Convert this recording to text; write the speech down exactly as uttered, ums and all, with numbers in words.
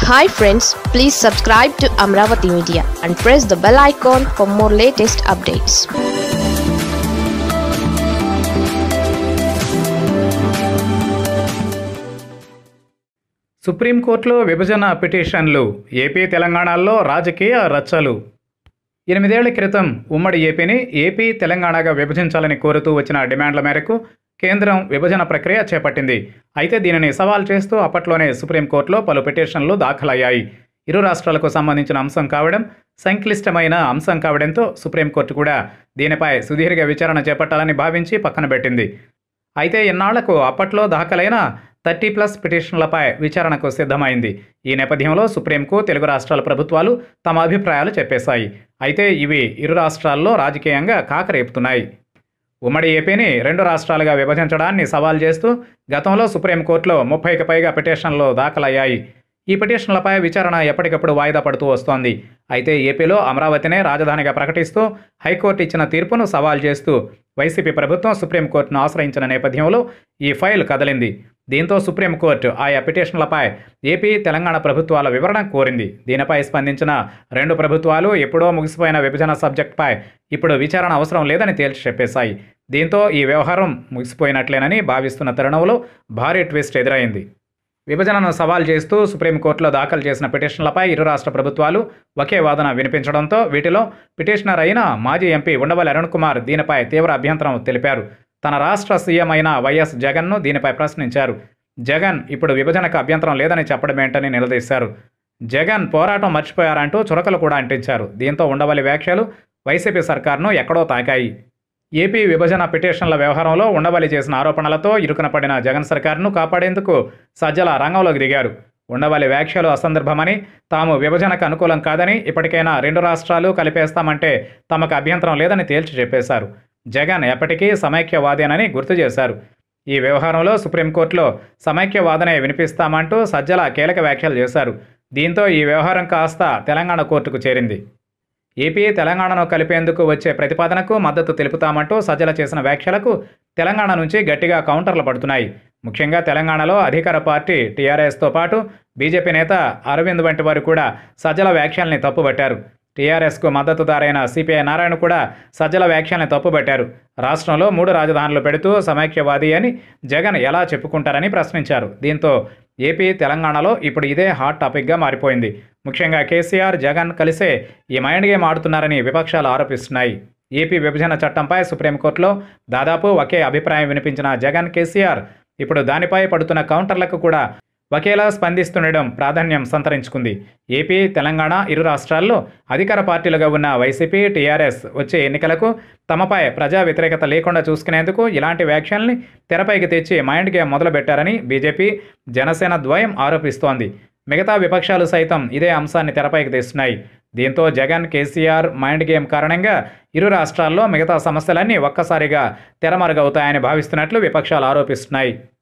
Hi friends, please subscribe to Amaravathi Media and press the bell icon for more latest updates. సుప్రీంకోర్టులో విభజన పిటిషన్లు, AP తెలంగాణలో రాజకీయ రచ్చలు. ఎనిమిదేళ్ల క్రితం ఉమ్మడి ఏపీని ఏపీ తెలంగాణగా విభజించాలని కోరుతూ వచ్చిన డిమాండ్ల మేరకు కేంద్రం విభజన ప్రక్రియ చేపట్టింది. అయితే దీనిని సవాల్ చేస్తూ అప్పట్లోనే సుప్రీంకోర్టులో పలు పిటిషన్లు దాఖలయ్యాయి. ఇరు రాష్ట్రాలకు సంబంధించిన అంశం కావడం, సంక్లిష్టమైన అంశం కావడంతో సుప్రీంకోర్టు కూడా దీనిపై సుదీర్ఘ విచారణ చేపట్టాలని భావించి పక్కన పెట్టింది. అయితే ఇన్నాళ్లకు అప్పట్లో దాఖలైన థర్టీ ప్లస్ పిటిషన్లపై విచారణకు సిద్ధమైంది. ఈ నేపథ్యంలో సుప్రీంకు తెలుగు రాష్ట్రాల ప్రభుత్వాలు తమ అభిప్రాయాలు చెప్పేశాయి. అయితే ఇవి ఇరు రాష్ట్రాల్లో రాజకీయంగా కాకరేపుతున్నాయి. ఉమ్మడి ఏపీని రెండు రాష్ట్రాలుగా విభజించడాన్ని సవాల్ చేస్తూ గతంలో సుప్రీంకోర్టులో ముప్పైకి పైగా పిటిషన్లు దాఖలయ్యాయి. ఈ పిటిషన్లపై విచారణ ఎప్పటికప్పుడు వాయిదా పడుతూ వస్తోంది. అయితే ఏపీలో అమరావతినే రాజధానిగా ప్రకటిస్తూ హైకోర్టు ఇచ్చిన తీర్పును సవాల్ చేస్తూ వైసీపీ ప్రభుత్వం సుప్రీంకోర్టును ఆశ్రయించిన నేపథ్యంలో ఈ ఫైల్ కదిలింది. దీంతో సుప్రీంకోర్టు ఆయా పిటిషన్లపై ఏపీ, తెలంగాణ ప్రభుత్వాల వివరణ కోరింది. దీనిపై స్పందించిన రెండు ప్రభుత్వాలు ఎప్పుడో ముగిసిపోయిన విభజన సబ్జెక్టుపై ఇప్పుడు విచారణ అవసరం లేదని తేల్చి చెప్పేశాయి. దీంతో ఈ వ్యవహారం ముగిసిపోయినట్లేనని భావిస్తున్న తరుణంలో భారీ ట్విస్ట్ ఎదురైంది. విభజనను సవాల్ చేస్తూ సుప్రీంకోర్టులో దాఖలు చేసిన పిటిషన్లపై ఇరు రాష్ట్ర ప్రభుత్వాలు ఒకే వాదన వినిపించడంతో వీటిలో పిటిషనర్ అయిన మాజీ ఎంపీ ఉండవల్లి అరుణ్ కుమార్ దీనిపై తీవ్ర అభ్యంతరం తెలిపారు. తన రాష్ట్ర సీఎం అయిన వైఎస్ జగన్ను దీనిపై ప్రశ్నించారు. జగన్ ఇప్పుడు విభజనకు అభ్యంతరం లేదని చెప్పడమేంటని నిలదీశారు. జగన్ పోరాటం మర్చిపోయారంటూ చురకలు కూడా అంటించారు. దీంతో ఉండవల్లి వ్యాఖ్యలు వైసీపీ సర్కార్ను ఎక్కడో తాకాయి. ఏపీ విభజన పిటిషన్ల వ్యవహారంలో ఉండవల్లి చేసిన ఆరోపణలతో ఇరుకున పడిన జగన్ సర్కార్ను కాపాడేందుకు సజ్జల రంగంలోకి దిగారు. ఉండవల్లి వ్యాఖ్యలు అసందర్భమని, తాము విభజనకు అనుకూలం కాదని, ఇప్పటికైనా రెండు రాష్ట్రాలు కలిపేస్తామంటే తమకు అభ్యంతరం లేదని తేల్చి చెప్పేశారు. జగన్ ఎప్పటికీ సమైక్యవాదేనని గుర్తు చేశారు. ఈ వ్యవహారంలో సుప్రీంకోర్టులో సమైక్యవాదనే వినిపిస్తామంటూ సజ్జల కీలక వ్యాఖ్యలు చేశారు. దీంతో ఈ వ్యవహారం కాస్త తెలంగాణ కోర్టుకు చేరింది. ఏపీ, తెలంగాణను కలిపేందుకు వచ్చే ప్రతిపాదనకు మద్దతు తెలుపుతామంటూ సజ్జల చేసిన వ్యాఖ్యలకు తెలంగాణ నుంచి గట్టిగా కౌంటర్లు పడుతున్నాయి. ముఖ్యంగా తెలంగాణలో అధికార పార్టీ టీఆర్ఎస్తో పాటు బీజేపీ నేత అరవింద్ వంటి వారు కూడా సజ్జల వ్యాఖ్యల్ని తప్పుబట్టారు. టీఆర్ఎస్కు మద్దతుదారైన సిపిఐ నారాయణ కూడా సజ్జల వ్యాఖ్యల్ని తప్పుబట్టారు. రాష్ట్రంలో మూడు రాజధానులు పెడుతూ సమైక్యవాది అని జగన్ ఎలా చెప్పుకుంటారని ప్రశ్నించారు. దీంతో ఏపీ, తెలంగాణలో ఇప్పుడు ఇదే హాట్ టాపిక్గా మారిపోయింది. ముఖ్యంగా కేసీఆర్, జగన్ కలిసే ఈ మైండ్ గేమ్ ఆడుతున్నారని విపక్షాలు ఆరోపిస్తున్నాయి. ఏపీ విభజన చట్టంపై సుప్రీంకోర్టులో దాదాపు ఒకే అభిప్రాయం వినిపించిన జగన్, కేసీఆర్ ఇప్పుడు దానిపై పడుతున్న కౌంటర్లకు కూడా ఒకేలా స్పందిస్తుండడం ప్రాధాన్యం సంతరించుకుంది. ఏపీ, తెలంగాణ ఇరు రాష్ట్రాల్లో అధికార పార్టీలుగా ఉన్న వైసీపీ, టీఆర్ఎస్ వచ్చే ఎన్నికలకు తమపై ప్రజా వ్యతిరేకత లేకుండా చూసుకునేందుకు ఇలాంటి వ్యాఖ్యల్ని తెరపైకి తెచ్చి మైండ్ గేమ్ మొదలుపెట్టారని బీజేపీ, జనసేన ద్వయం ఆరోపిస్తోంది. మిగతా విపక్షాలు సైతం ఇదే అంశాన్ని తెరపైకి తెస్తున్నాయి. దీంతో జగన్, కేసీఆర్ మైండ్ గేమ్ కారణంగా ఇరు రాష్ట్రాల్లో మిగతా సమస్యలన్నీ ఒక్కసారిగా తెరమరుగవుతాయని భావిస్తున్నట్లు విపక్షాలు ఆరోపిస్తున్నాయి.